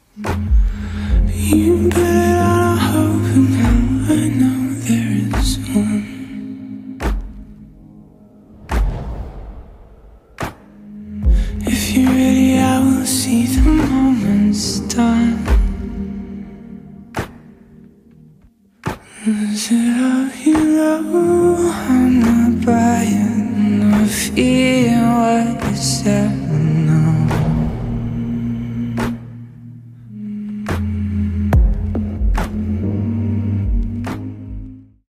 You put it on a hope, and now I know there is one. If you're ready, I will see the moment's done. Is it all you know? I'm not buying or feeling what you said.